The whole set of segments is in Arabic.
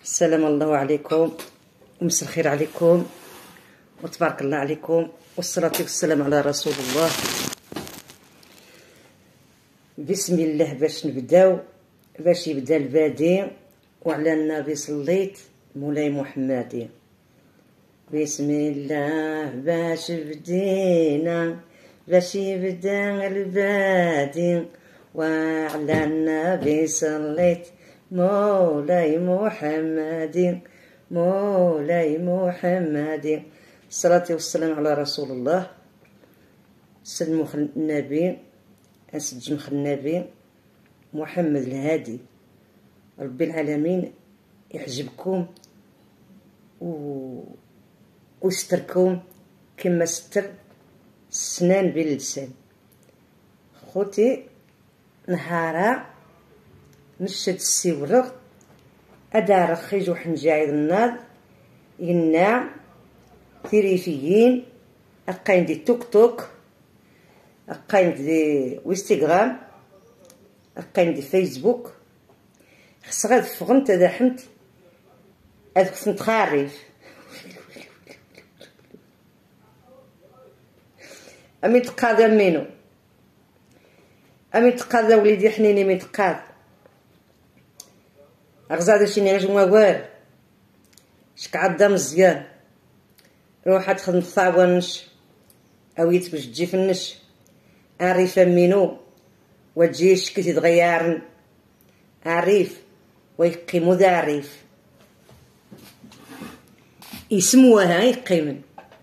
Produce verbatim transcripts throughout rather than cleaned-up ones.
السلام الله عليكم ومساء الخير عليكم وتبارك الله عليكم والصلاة والسلام على رسول الله. بسم الله. باش نبداو باش يبدا البادي وعلى النبي صليت مولاي محمدي. بسم الله باش بدينا باش يبدا البادي وعلى النبي صليت مولاي محمد مولاي محمد. الصلاة والسلام على رسول الله. سلموا النبي أسجم النبي محمد الهادي. ربي العالمين يحجبكم و ويستركم كما ستر السنان باللسان. خوتي نهارا نشد السيورغ أدار خيج وحنجايد النار يناع تيريفيين أقاين دي توك توك أقاين دي ويستغرام أقاين دي فيسبوك خص غاد فغنت هذا حنت هذاك كنت خارف أمي تقاضى منو أمي تقاضى وليدي حنيني مي تقاض أغزاد شيني غير موال شك عدا مزيان روح تخدم الثاونش أويت باش تجي فنش عريفة منو وتجي شكي تغيرن عريف ويقيمو ذا عريف يسموها يقيمن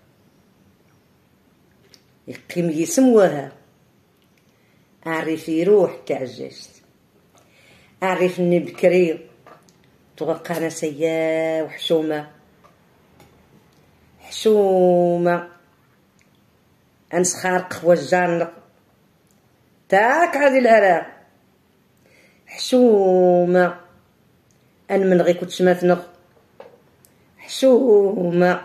يقيم يسموها عريف يروح تعجزت عرفني بكري توقع انا سيا وحشومه حشومه انسخار قهوه الجانق تاك هذه العراق حشومه ان من غي كنت شماتنق حشومه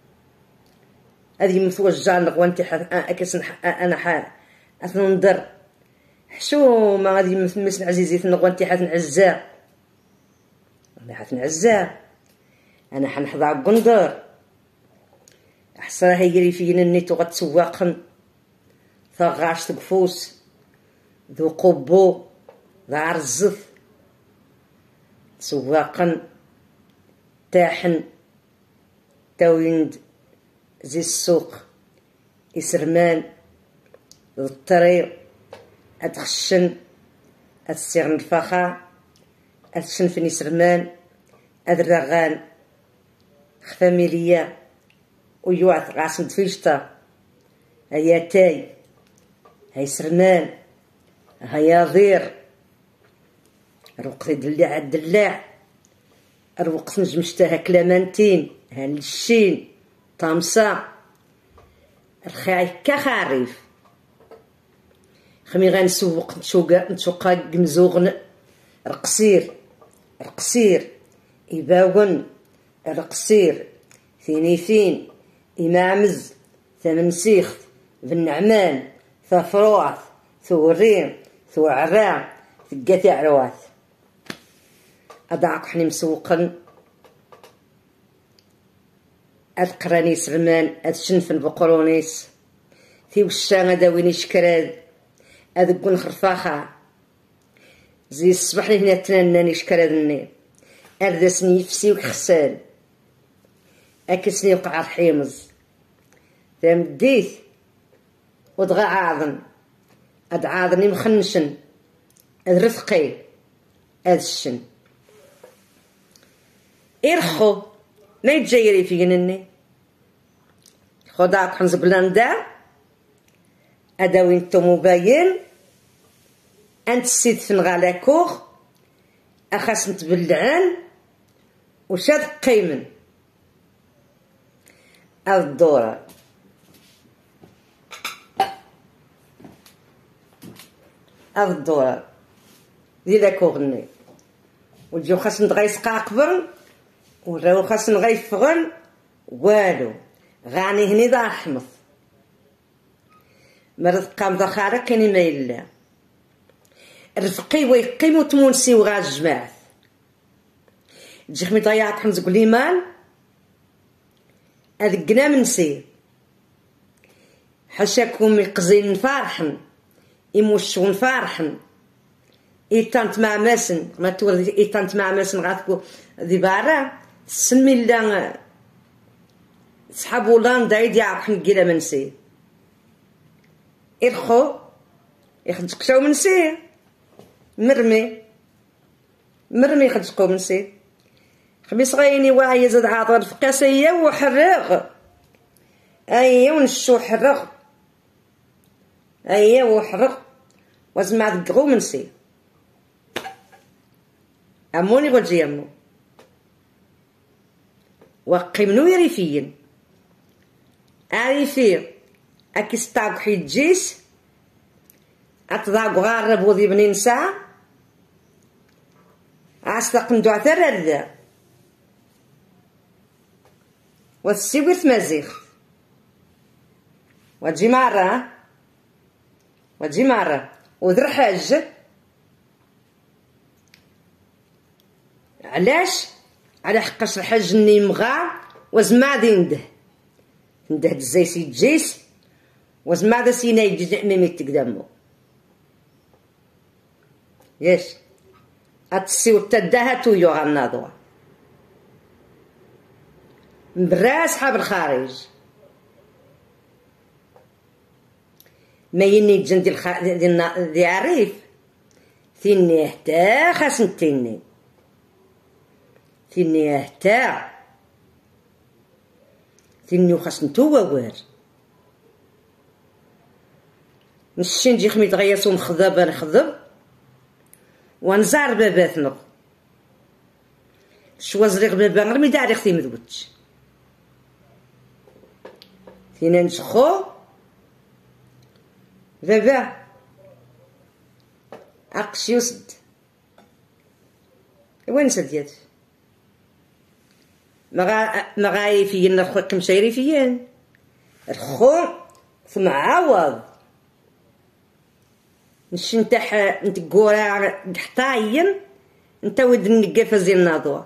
هذه مثوى الجانق وانت اكس انا حا اثنندر حشومه هذه مثل مسن عزيزي ثنق وانت حاثن عزاء انا حاثن عزاء انا حنحضع قندر احسرها يجري فينا النيتو غتسواقن ثغاش تقفوس ذو قبو ذا عرزف تسواقن تاحن تاويند زي السوق يسرمان ذو الطريق أتخشن أتسيغن الفخا أتشن فني سرمان أدرغان خفاميليا ويوعث غاسم تفيشتا هيا تاي هاي سرمان هيا ضير الوقت دلاع الدلاع الوقت نجمشتها كلامانتين هالشين طامسا الخاي كخاريف خمي غنسوق نتشوقا نتشوقا قمزوغن رقصير رقصير إباون رقصير ثينيفين إمامز ثمن سيخ بن نعمان ثفروعث ثورين ثو عرام ثقاتي عرواث أضعك حني مسوقن القرانيس رمان أتشنفن بقرونيس ثي وشان هداويني شكراد أذقون خرفاخا زي الصباح هنا تناناني شكرادني أردسني يفسي وكخسان أكسني وقع الحيمز تمديت ودغا عاضن أد عاضني مخنشن أد رفقي أد الشن إرخو ما يتجيري في جنني خداك حنز بلاندا أداوين تومو باين أنت السيد فين غالاكوغ أخاس نتبلعان وشاد قيمن هاد الدورة هاد الدورة دي لاكوغني وجيو خاص نتغيس قاقبن وراو خاص نغيفغن والو غاني هني ذا أحمض مرض قام ذا خارق كاني ما يلا رفقي ويقيم وتمونسي وغا الجماعة تجي خمي ضيعت حمزك ليمان أذقنا من سير حاشاكم يقزين فرحن يموشون فرحن إيتانت مع ماسن ما تورد إيتانت مع ماسن غاتكو ذي بارا سمي لا صحاب هولندا يدي عرفن كيلا من سير إرخو يخدقشاو من سير مرمي مرمي يخدقو من سير خميس غايني واعي زاد عاطر في قاسية وحرغ أيا ونشو حرغ أيا وحرغ وزمع دقغو من سير أموني غوجي أمو وقيمنو يريفيين عارفين أكيستاق حيد جيس أتضاق غارب وذي بنين ساعة عاستق ندوع ثرر والسيوير مازيخ وتجي مرة وتجي مرة وذر حاج علاش على حقاش الحاج ني مغا وزما ذي نده نده دزايسي جيس وزما ذا سينا يجي ميمي تقدمو ياش أتسيو تداها تويو غناضوا برا أصحاب الخارج ما يني جندي الخ... ذي عريف ثيني هتا خاصن تيني ثيني هتا ثيني خاصن تو وار نشي نجي خمي تغيصو نخضب نخضب ونزار باباتنا شوازريغ بابا غير ميدا على ختي مذوتش فينا نسخو بابا عقش يوسد وين سديات مغا مغاي فينا الخو كمشايري فيان الخو ثم عوض نشي نتاح نتقورا حطاين انت ود النقافة زي الناضوة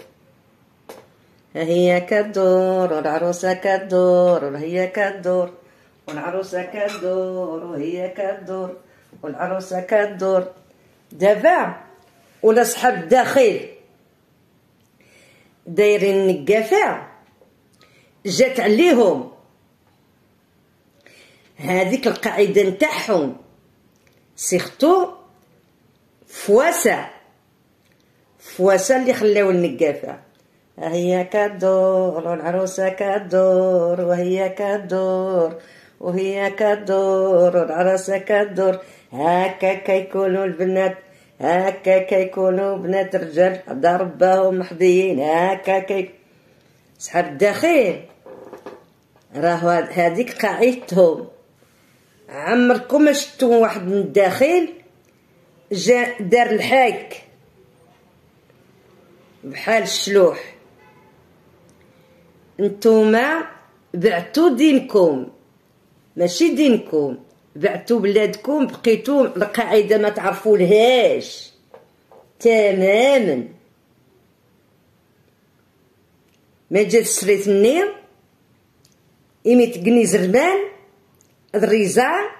هي كدور والعروسة كدور وهي كدور والعروسة كدور وهي كدور والعروسة كدور دابا ولا صحاب الداخل دايرين النقافة جات عليهم هذيك القاعدة نتاعهم سيختو فواسا فواسا اللي خلاو النقافة هي كدور والعروسة كدور وهي كدور وهي كدور والعروسة كدور هكا كيكونوا البنات هكا كيكونوا بنات رجال ضرباهم محظيين هكا كي صحاب الداخل راهو هذيك قاعدتهم عمركم ما شفتوا واحد من الداخل جا دار الحاك بحال الشلوح نتوما بعتو دينكم ماشي دينكم بعتو بلادكم بقيتو القاعده ما تعرفولهاش تماما ما جات سريت النير إمي تقني زرمان الريزا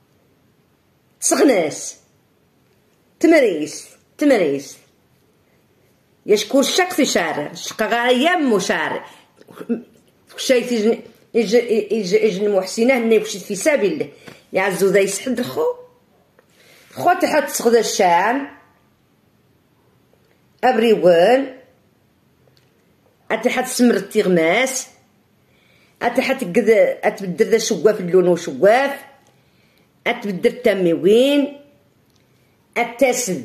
تسغناس تمريس تمريس يشكون الشك في شارع شقا غاية مو شارع شايف يجن يجن يجن المحسنة هني وشي في سبيل الله يعزو ذا يسحد الخو خو تحت تسغدا الشام ابريوان اتحت سمر التغماس اتحت قد اتبدل ذا شواف اللون وشواف اتبدل تميوين التسد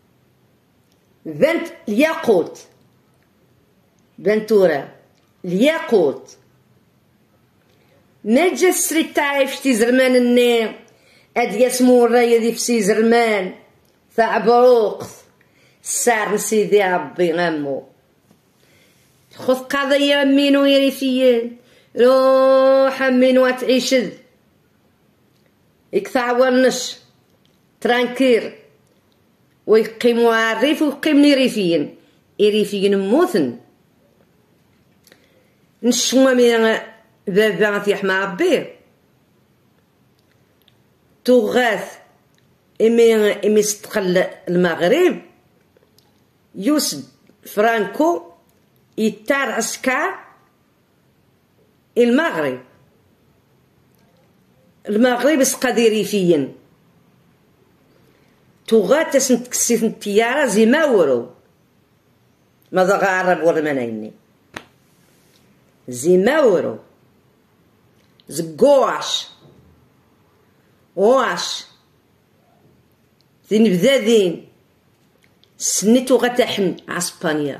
بنت الياقوت بنتورا الياقوت ما جا السريت تاعي في زرمان الني اد يسمو الرايه دي في زرمان تاع بروق سار سيدي ربي غمو خذ قضيه مينو يريفيين روح مينو تعيشد يكثعورنش ترانكير ويقيموا الريف ويقيمني ريفيين إريفيين موثن نشوى من بابا تيح مع ربي تغاث إمي إمي استقل المغرب يوسف فرانكو يتار عسكر المغرب المغرب سقادي ريفيا تغات سنت كسيت التيارة زي ما ورو ماذا غارب ولا منايني زي ما ورو زقواش واش ذين بذاذين سنيتو غتحن عسبانيا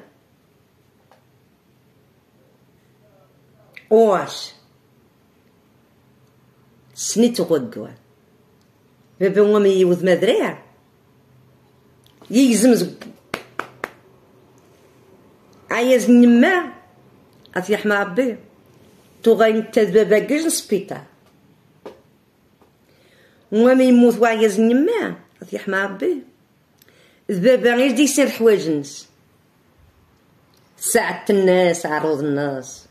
واش سنيتو غدوان بابا وامي يوذ مذريع يجزم عايز نما أطيح مع ربي تغاين تذبابا كيج سبيطار وامي يموت وعايز نما أطيح مع ربي ذبابا غير دي يسير حوايج الناس ساعة الناس عروض الناس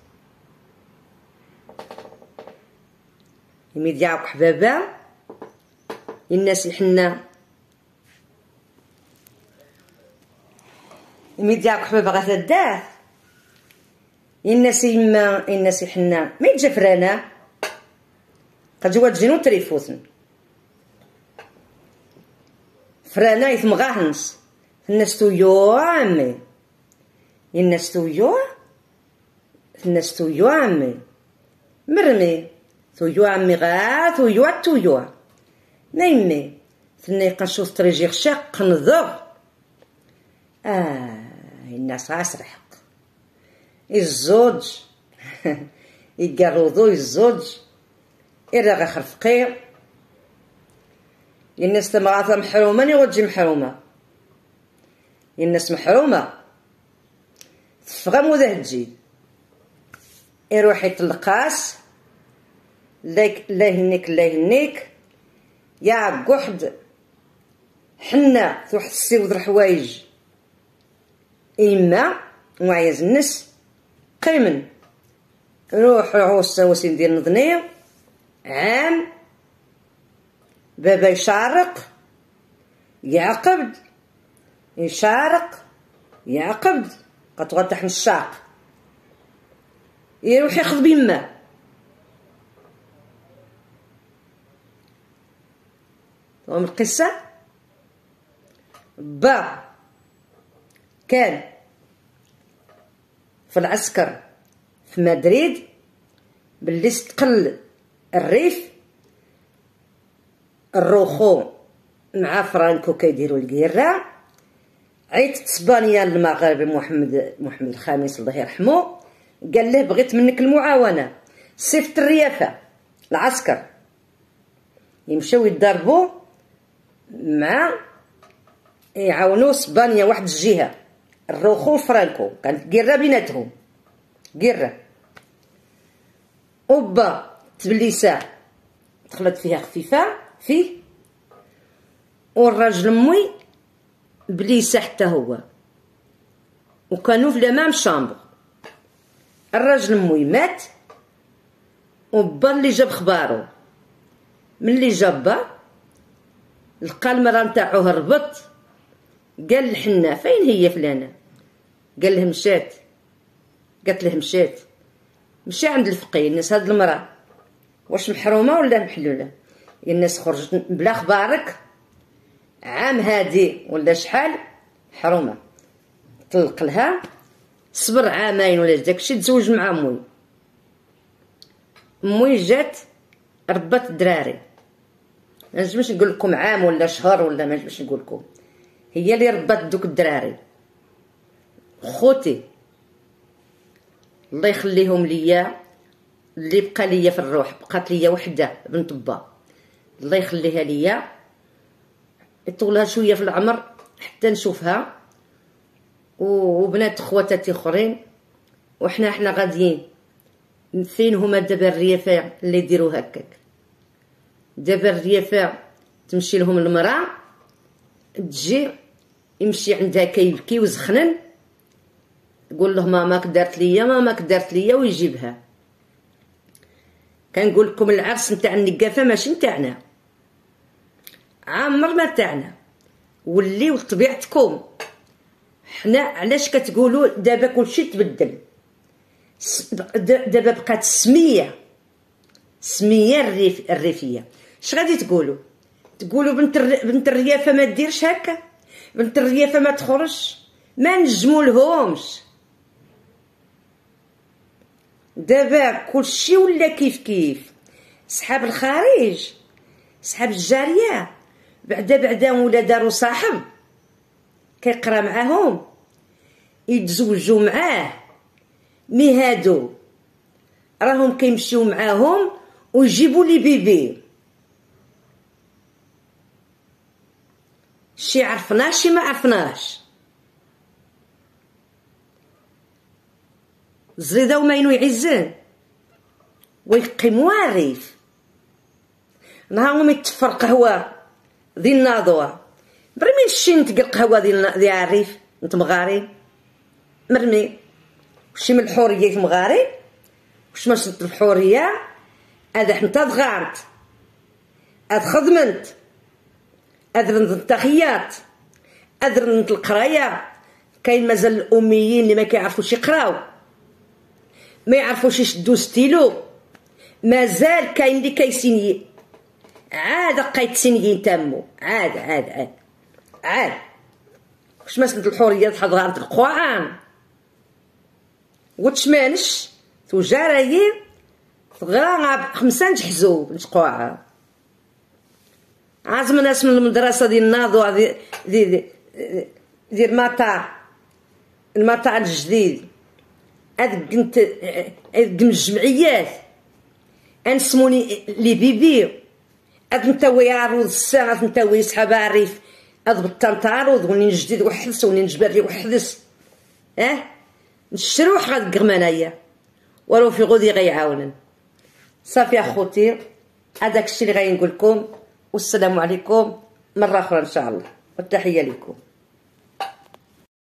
يميد يعوق حبابا الناس يحنا يميد يعوق حبابا غاث الداث الناس يما الناس يحنا ما يتجفرانا قد جوات جنون تريفوثن فرانا يثم غاهنس الناس تويو عمي الناس تويو الناس تويو عمي مرمي تويو عمي غا تويو تويو نايمي ثني قنشوف طريجي شاق نضغ اه الناس عسر حق الزوج يقرضو الزوج إلا غا خرفقي الناس تمغاثة محرومة نيوجي محرومة الناس محرومة تفغم وذا تجي يروح يطلقاس لاك لا يهنيك لا يهنيك يا قحد حنا تروح تسيوض الحوايج إما وعيز الناس قيمن روح عوس سواسي ندير نضنية عام بابا يشارق يعقبد يشارق يعقبد قد غتح الشاق يروح ياخذ بيما ومن القصة با كان في العسكر في مدريد باللي استقل الريف الروخو مع فرانكو كيديروا الكيرة عيط اسبانيا المغرب محمد محمد الخامس الله يرحمه قال له بغيت منك المعاونه صيفط الريافه العسكر يمشيو يضربوا مع يعاونوا اسبانيا واحد الجهه الروخو وفرانكو كانت كيرة بيناتهم كيرة اوبا تبليسه دخلت فيها خفيفه فيه والراجل موي بليسه حتى هو وكانوا في لامام شامبر الراجل موي مات وبا اللي جاب خبارو ملي جابا لقى المرا نتاعو هربط قال لحنا فين هي فلانه قال له مشات قالت له مشات مشى عند الفقيه الناس هاد المرا واش محرومه ولا محلوله الناس خرجت بلا خبارك عام هادي ولا شحال حرومه طلق لها صبر عامين ولا داكشي تزوج مع موي موي جات ربات الدراري ما نجمش نقول لكم عام ولا شهر ولا ما نجمش نقول لكم هي اللي ربات دوك الدراري خوتي الله يخليهم ليا اللي بقى ليا في الروح بقات ليا وحده بنت با الله يخليها ليا يطولها شويه في العمر حتى نشوفها وبنات خواتاتي اخرين وحنا حنا غاديين فين هما دابا الريافه اللي يديروا هكاك دابا الريافه تمشي لهم المراه تجي يمشي عندها كيبكي وزخنن قول له ماماك دارت ليا ماماك دارت ليا ويجيبها. كنقول لكم العرس نتاع النقافه ماشي نتاعنا، عامر ما تاعنا، وليو طبيعتكم. حنا علاش كتقولوا دابا كلشي تبدل؟ دابا بقات السميه سميه الريف الريفيه. اش غادي تقولوا؟ تقولوا بنت الر... بنت الريافه ما ديرش هكا، بنت الريافه ما تخرجش، ما نجموا لهمش. دابا كلشي ولا كيف كيف. صحاب الخارج صحاب الجاريه بعدا بعدا ولا داروا صاحب كيقرا معاهم يتزوجوا معاه، مي هادو راهم كيمشيو معاهم ويجيبوا لي بيبي. شي عرفناش شي ما عرفناش. زريده وماينو يعزن ويقيم واريف. نهارهم يتفر قهوه ذي الناضوه، مرمي الشي نتقل قهوه ديال ذي الريف نت مغاري مرمي. وشي من الحوريه مغاري واش ما شفت الحوريه هذا حنت غارت هاد خدمت ادرنت التخيات ادرنت القرايه. كاين مازال الاميين اللي ما كيعرفوش يقراو، ما يعرفوش يشدوا ستيلو، مازال كاين اللي كيسيني عاد قايت سينيين تامو عاد عاد عاد عاد. واش ما سمعت الحوريه حضرت القران وتشمانش توجارايين غير خمسة نجحزو نتقوعا. عازم ناس من المدرسه ديال الناضو دي دي ديال المطار المطار الجديد هاد كنت هاد الجمعيات انسموني لي بيبي هاد نتاوي عروض الساعه هاد نتاوي صحاب عريف هاد بالطنط عروض ونين جديد وحدث ونين جبري وحدث اه نشروح هاد القرمانيه ولو في غودي غيعاونن. صافي اخوتي هذاك الشيء اللي غادي نقول لكم، والسلام عليكم مره اخرى ان شاء الله، والتحيه لكم.